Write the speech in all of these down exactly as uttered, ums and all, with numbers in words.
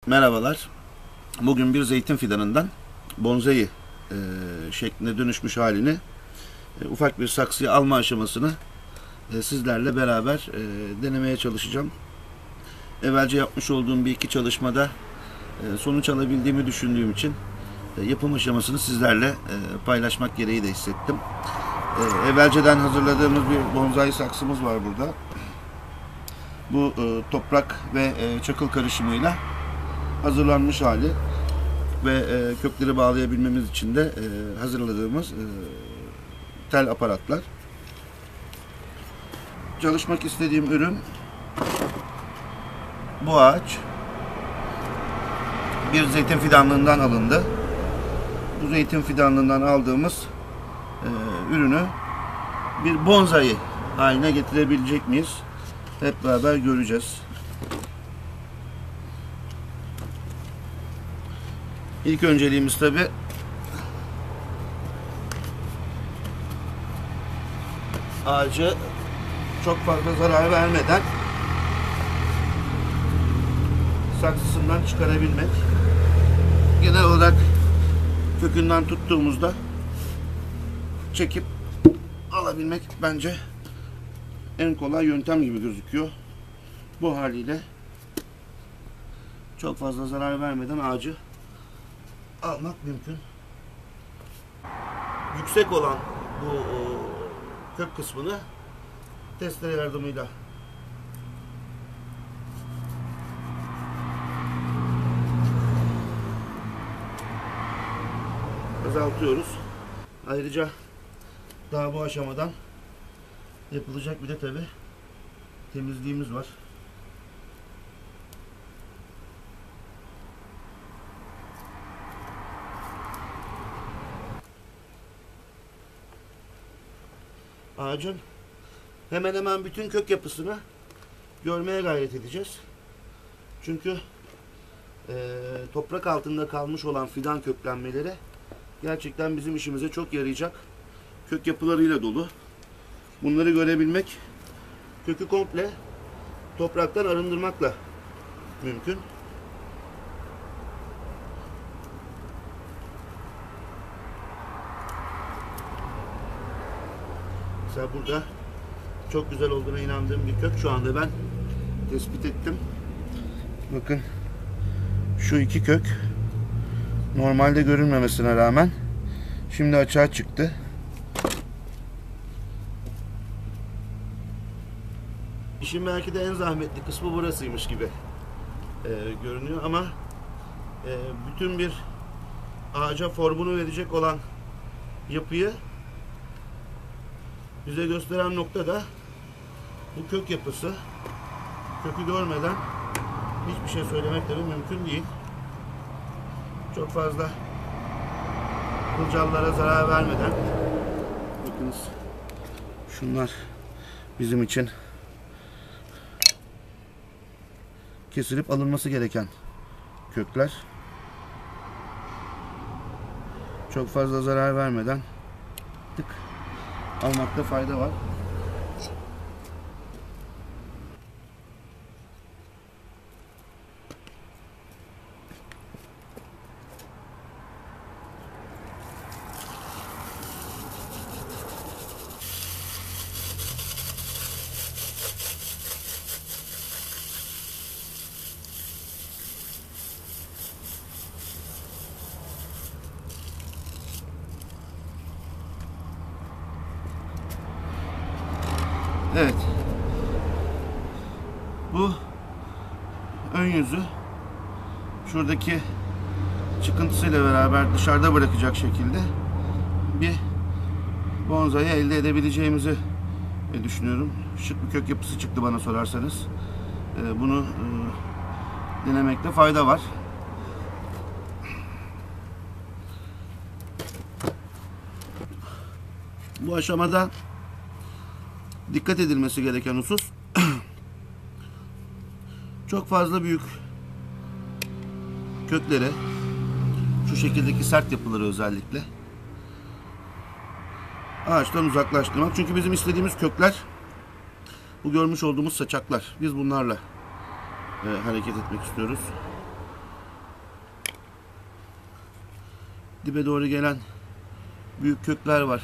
Merhabalar. Bugün bir zeytin fidanından bonsai e, şekline dönüşmüş halini e, ufak bir saksıya alma aşamasını e, sizlerle beraber e, denemeye çalışacağım. Evvelce yapmış olduğum bir iki çalışmada e, sonuç alabildiğimi düşündüğüm için e, yapım aşamasını sizlerle e, paylaşmak gereği de hissettim. E, evvelceden hazırladığımız bir bonsai saksımız var burada. Bu e, toprak ve e, çakıl karışımıyla hazırlanmış hali ve e, kökleri bağlayabilmemiz için de e, hazırladığımız e, tel aparatlar. Çalışmak istediğim ürün bu ağaç. Bir zeytin fidanlığından alındı. Bu zeytin fidanlığından aldığımız e, ürünü bir bonsai haline getirebilecek miyiz? Hep beraber göreceğiz. İlk önceliğimiz tabi ağacı çok fazla zarar vermeden saksısından çıkarabilmek. Genel olarak kökünden tuttuğumuzda çekip alabilmek bence en kolay yöntem gibi gözüküyor. Bu haliyle çok fazla zarar vermeden ağacı almak mümkün. Yüksek olan bu o, kök kısmını testere yardımıyla azaltıyoruz. Ayrıca daha bu aşamadan yapılacak bir de tabi temizliğimiz var. Ağacın hemen hemen bütün kök yapısını görmeye gayret edeceğiz. Çünkü e, toprak altında kalmış olan fidan köklenmeleri gerçekten bizim işimize çok yarayacak kök yapılarıyla dolu. Bunları görebilmek kökü komple topraktan arındırmakla mümkün. Mesela burada çok güzel olduğuna inandığım bir kök şu anda ben tespit ettim. Bakın şu iki kök normalde görünmemesine rağmen şimdi açığa çıktı. İşin belki de en zahmetli kısmı burasıymış gibi e, görünüyor ama e, bütün bir ağaca formunu verecek olan yapıyı bize gösteren nokta da bu kök yapısı. Kökü görmeden hiçbir şey söylemek de mümkün değil. Çok fazla kılcallara zarar vermeden, bakınız şunlar bizim için kesilip alınması gereken kökler. Çok fazla zarar vermeden tık almakta fayda var. Evet. Bu ön yüzü şuradaki çıkıntısıyla beraber dışarıda bırakacak şekilde bir bonsai elde edebileceğimizi düşünüyorum. Şık bir kök yapısı çıktı bana sorarsanız. Bunu denemekte fayda var. Bu aşamada dikkat edilmesi gereken husus çok fazla büyük kökleri, şu şekildeki sert yapıları özellikle ağaçtan uzaklaştırmak. Çünkü bizim istediğimiz kökler bu görmüş olduğumuz saçaklar. Biz bunlarla e, hareket etmek istiyoruz. dibe doğru gelen büyük kökler var.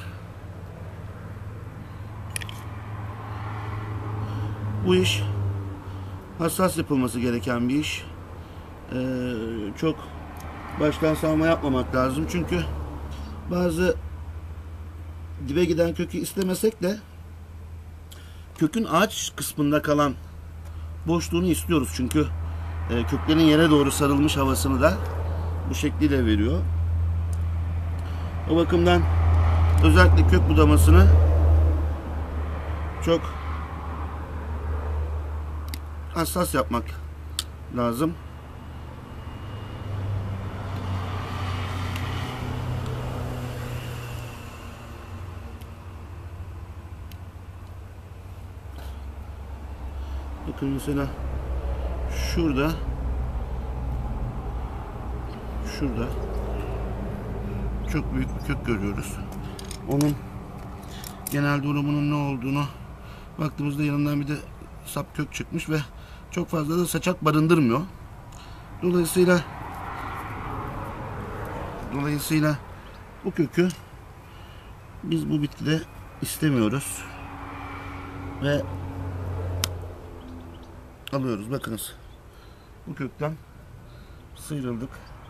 Bu iş hassas yapılması gereken bir iş. Ee, çok baştan savma yapmamak lazım. Çünkü bazı dibe giden kökü istemesek de kökün ağaç kısmında kalan boşluğunu istiyoruz. Çünkü e, köklerin yere doğru sarılmış havasını da bu şekliyle veriyor. O bakımdan özellikle kök budamasını çok hassas yapmak lazım. Bakın mesela şurada şurada çok büyük bir kök görüyoruz. Onun genel durumunun ne olduğunu baktığımızda yanından bir de sap kök çıkmış ve çok fazla da saçak barındırmıyor. Dolayısıyla dolayısıyla bu kökü biz bu bitkide istemiyoruz ve alıyoruz. Bakınız. Bu kökten sıyrıldık.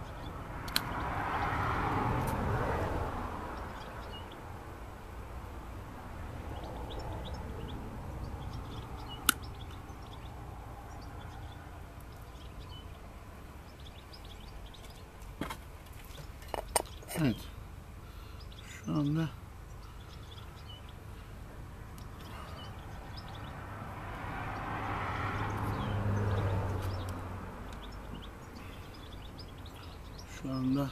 Evet. Şu anda Şu anda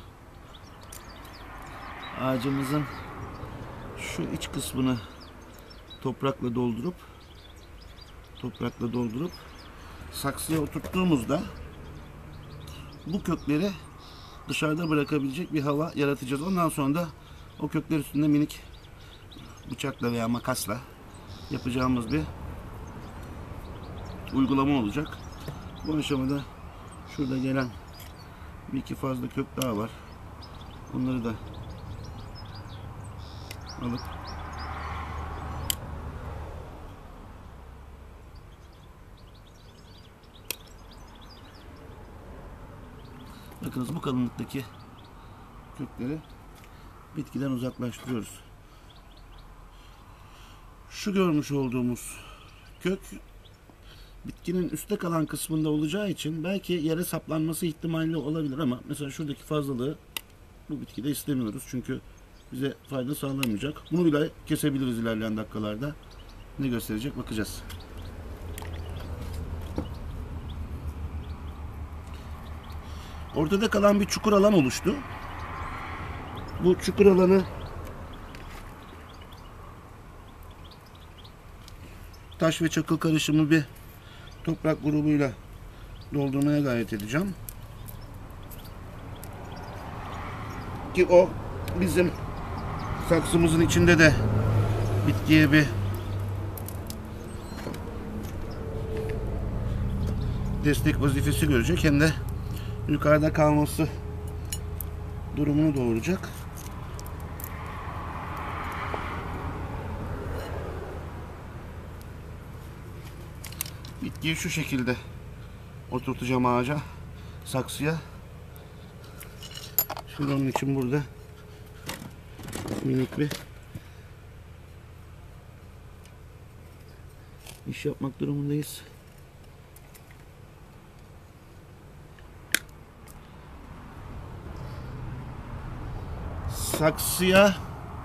ağacımızın şu iç kısmını toprakla doldurup toprakla doldurup saksıya oturttuğumuzda bu kökleri dışarıda bırakabilecek bir hava yaratacağız. Ondan sonra da o kökler üstünde minik bıçakla veya makasla yapacağımız bir uygulama olacak. Bu aşamada şurada gelen bir iki fazla kök daha var. Onları da alıp bakınız bu kalınlıktaki kökleri bitkiden uzaklaştırıyoruz. Şu görmüş olduğumuz kök bitkinin üstte kalan kısmında olacağı için belki yere saplanması ihtimali olabilir ama mesela şuradaki fazlalığı bu bitkide istemiyoruz. Çünkü bize fayda sağlamayacak. Bunu bile kesebiliriz ilerleyen dakikalarda. Ne gösterecek bakacağız. Ortada kalan bir çukur alan oluştu. Bu çukur alanı taş ve çakıl karışımı bir toprak grubuyla doldurmaya gayret edeceğim. Ki o bizim saksımızın içinde de bitkiye bir destek vazifesi görecek, hem de yukarıda kalması durumunu doğuracak. Bitkiyi şu şekilde oturtacağım ağaca, saksıya. Şimdi onun için burada minik bir iş yapmak durumundayız. Saksıya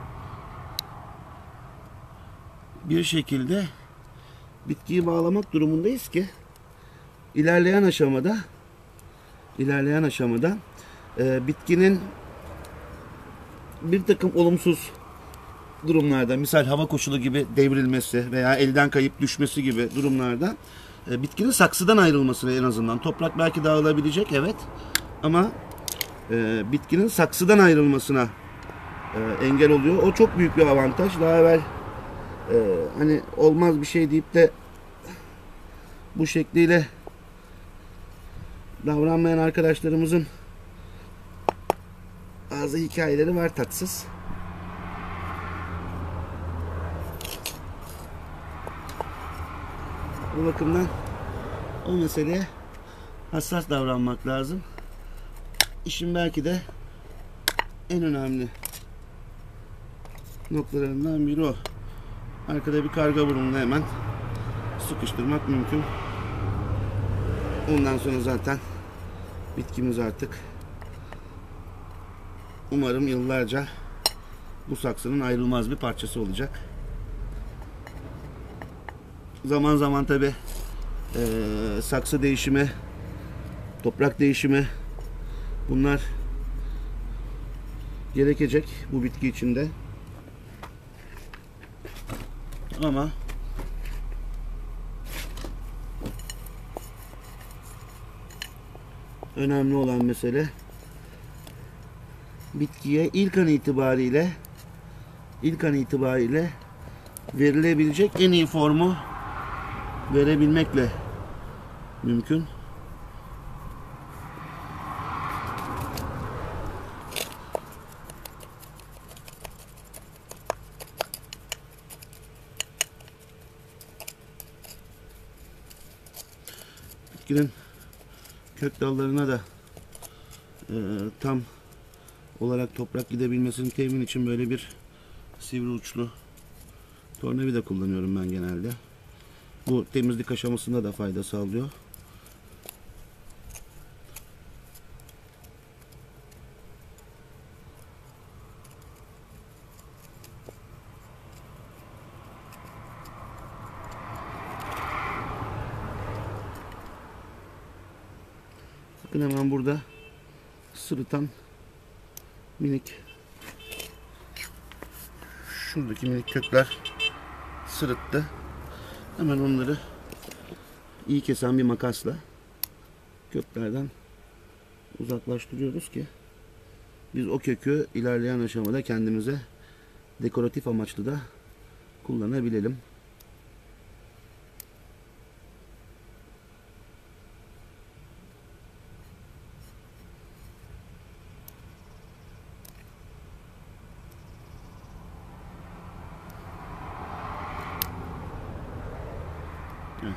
bir şekilde bitkiyi bağlamak durumundayız ki ilerleyen aşamada ilerleyen aşamada e, bitkinin bir takım olumsuz durumlarda, misal hava koşulu gibi devrilmesi veya elden kayıp düşmesi gibi durumlarda e, bitkinin saksıdan ayrılması en azından, toprak belki dağılabilecek, evet, ama e, bitkinin saksıdan ayrılmasına e, engel oluyor. O çok büyük bir avantaj. Daha evvel e, hani olmaz bir şey deyip de bu şekliyle davranmayan arkadaşlarımızın bazı hikayeleri var tatsız. Bu bakımdan o meseleye hassas davranmak lazım. İşin belki de en önemli noktalarından biri o. Arkada bir karga burununu hemen sıkıştırmak mümkün. Ondan sonra zaten bitkimiz artık umarım yıllarca bu saksının ayrılmaz bir parçası olacak. Zaman zaman tabi e, saksı değişimi, toprak değişimi, bunlar gerekecek bu bitki içinde. Ama önemli olan mesele bitkiye ilk an itibariyle ilk an itibariyle verilebilecek en iyi formu verebilmekle mümkün. Bitkinin kök dallarına da e, tam olarak toprak gidebilmesini temin için böyle bir sivri uçlu tornavida kullanıyorum ben genelde. Bu temizlik aşamasında da fayda sağlıyor. Bakın hemen burada sırıtan minik, şuradaki minik kökler sırıttı. Hemen onları iyi kesen bir makasla köklerden uzaklaştırıyoruz ki biz o kökü ilerleyen aşamada kendimize dekoratif amaçlı da kullanabilelim. Evet.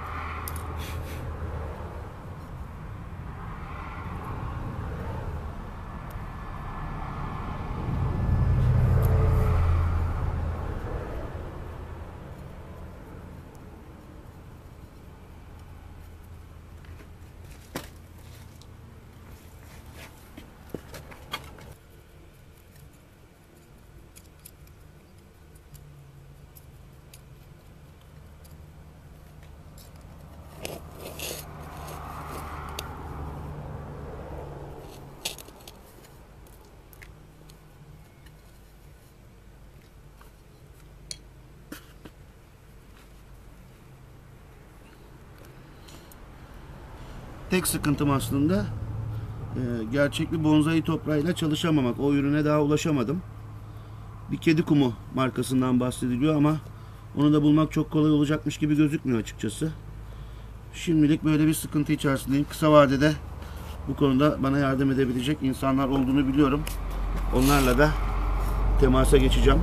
Tek sıkıntım aslında e, gerçek bir bonsai toprağıyla çalışamamak. O ürüne daha ulaşamadım. Bir kedi kumu markasından bahsediliyor ama onu da bulmak çok kolay olacakmış gibi gözükmüyor açıkçası. Şimdilik böyle bir sıkıntı içerisindeyim. Kısa vadede bu konuda bana yardım edebilecek insanlar olduğunu biliyorum. Onlarla da temasa geçeceğim.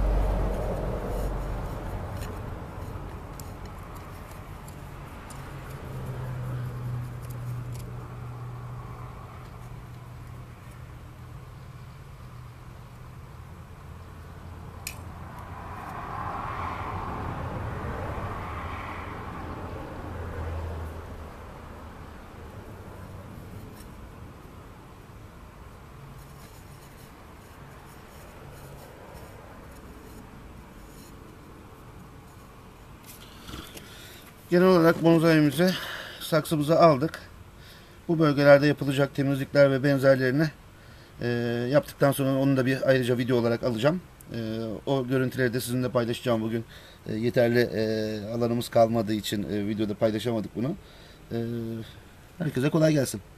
Genel olarak bonsaimizi saksımıza aldık. Bu bölgelerde yapılacak temizlikler ve benzerlerini e, yaptıktan sonra onu da bir ayrıca video olarak alacağım. E, o görüntüleri de sizinle paylaşacağım bugün. E, yeterli e, alanımız kalmadığı için e, videoda paylaşamadık bunu. E, herkese kolay gelsin.